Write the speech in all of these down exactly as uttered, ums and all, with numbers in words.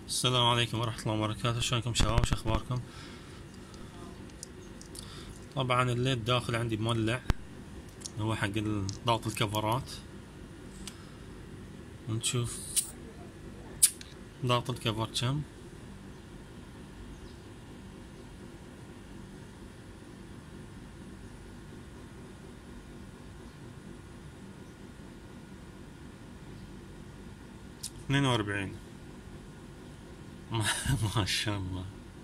السلام عليكم ورحمة الله وبركاته. شلونكم شباب؟ شو اخباركم؟ طبعا الليد داخل عندي مولع، هو حق ضغط الكفرات. ونشوف ضغط الكفر كم. اثنين واربعين. ما شاء الله.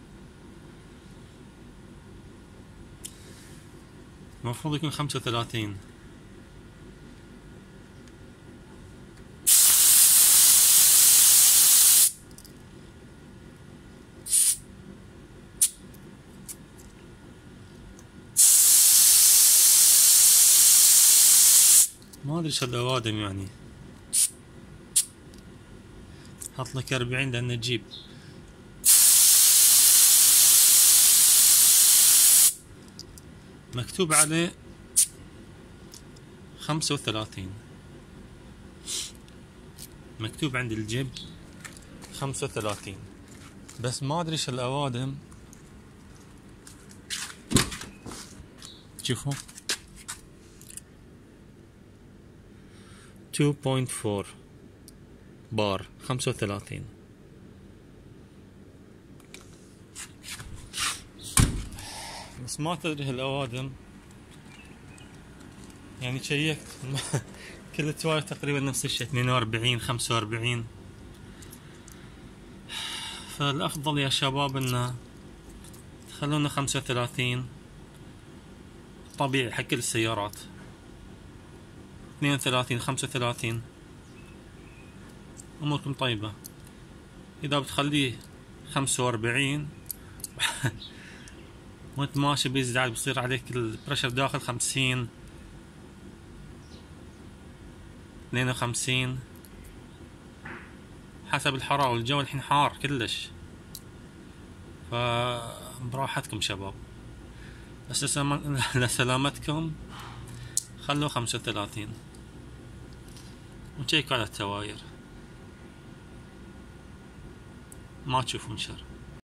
المفروض يكون خمسة وثلاثين. ما ادري شو الأوادم يعني. حط لك أربعين لأنه جيب. مكتوب عليه خمسة وثلاثين، مكتوب عند الجيب خمسة وثلاثين، بس ما ادري شو الأوادم. شوفوا اثنين فاصلة أربعة بار خمسة وثلاثين. بس ما تدري هالأوادم يعني. شيكت كل التوالي تقريبا نفس الشيء، اثنين واربعين خمسة واربعين. فالأفضل يا شباب إنه تخلونا خمسة وثلاثين طبيعي حق كل السيارات. اثنين وثلاثين خمسة وثلاثين أموركم طيبة. إذا بتخليه خمسة واربعين وانت ماشي بيزداد، بيصير عليك البريشر داخل خمسين اثنين وخمسين حسب الحرارة، والجو الحين حار كلش. فبراحتكم شباب، بس لسلامتكم خلوا خمسة وثلاثين وتشيكوا على التواير ما تشوفون شر.